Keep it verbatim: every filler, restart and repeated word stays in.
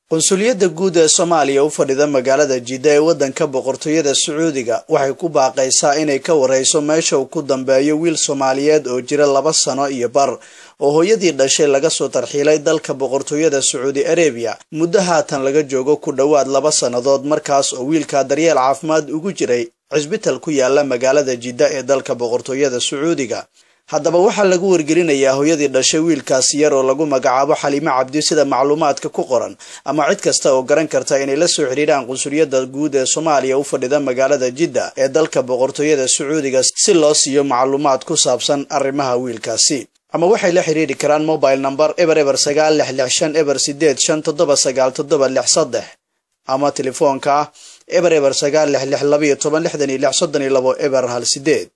qunsuliyadda guud ee Soomaaliya u fadhida magaalada Jidda ee wadanka boqortooyada Sacuudiga waxay ku baaqaysaa inay ka wareyso meesha uu ku dambeeyo wiil Soomaaliyeed oo jira laba sano iyo bar oo hooyadii dhashay laga soo tarxiilay dalka boqortooyada Saudi Arabia muddo haatan laga joogo ku dhawaad laba sanadood markaas oo wiilka daryeel caafimaad ugu jiray cisbitaal ku yaala magaalada Jidda ee dalka boqortooyada Sacuudiga. haddaba waxaa lagu wargelinayaa hooyadii dhashay wiilkaas yar oo lagu magacaabo Xaliimo Cabdi sida macluumaadka ku qoran ama cid kasta oo garan karta inay la soo xiriiraan qunsuliyadda guud ee Soomaaliya u fadhida magaalada Jidda ee dalka boqortooyada Sacuudiga si loo siiyo macluumaad ku saabsan arrimaha wiilkaasi. ama waxay la xiriiri karaan mobile number eber eber sagaal lix lix shan eber sideed shan toddoba sagaal toddoba lix saddex ama telefoonka eber eber sagaal lix lix laba iyo toban lixdan iyo lix soddon iyo laba eber hal sideed.